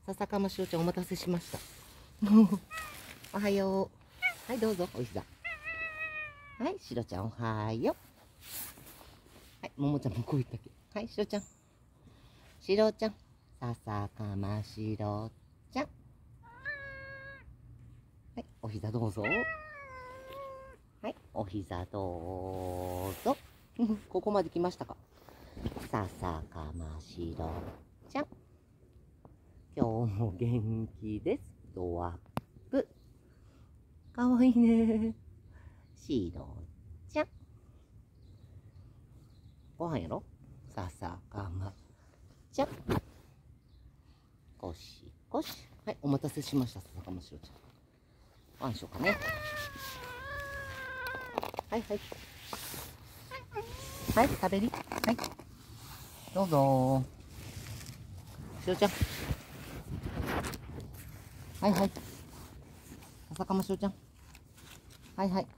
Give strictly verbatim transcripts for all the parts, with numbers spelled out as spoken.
笹かましおちゃんお待たせしました。おはよう。はい、どうぞ、お膝。はい、しろちゃんおはよう。はい、ももちゃんもこう言ったっけ。はい、しろちゃん。しろちゃん。笹かましろちゃん。はい、お膝どうぞ。はい、お膝どうぞ。ここまで来ましたか。笹かましろちゃん。今日も元気です。ドアップ。かわいいね。しろちゃん。ご飯やろ。笹かまちゃん。こしこし。はい、お待たせしました。笹かましろちゃん。ワンしようかね。はいはい。はい、食べり。はい。どうぞー。しろちゃん。はいはい。笹かましろちゃん。はいはい。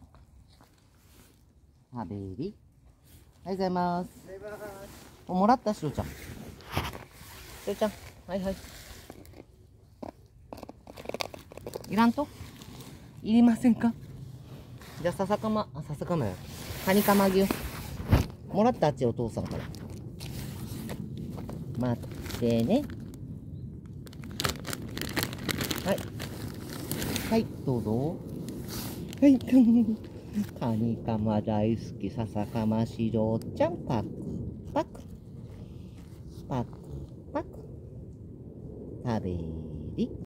食べり。ありがとうございます。お、もらったしろちゃん。しろちゃん。はいはい。いらんといりませんか。じゃあ、笹かま、あ、笹かまや。カニカマあげよう。もらったあっちお父さんから。待ってね。はい。はい、どうぞ。はい、カニカマ大好き、笹かましろちゃん、パクパク。パクパク。食べり。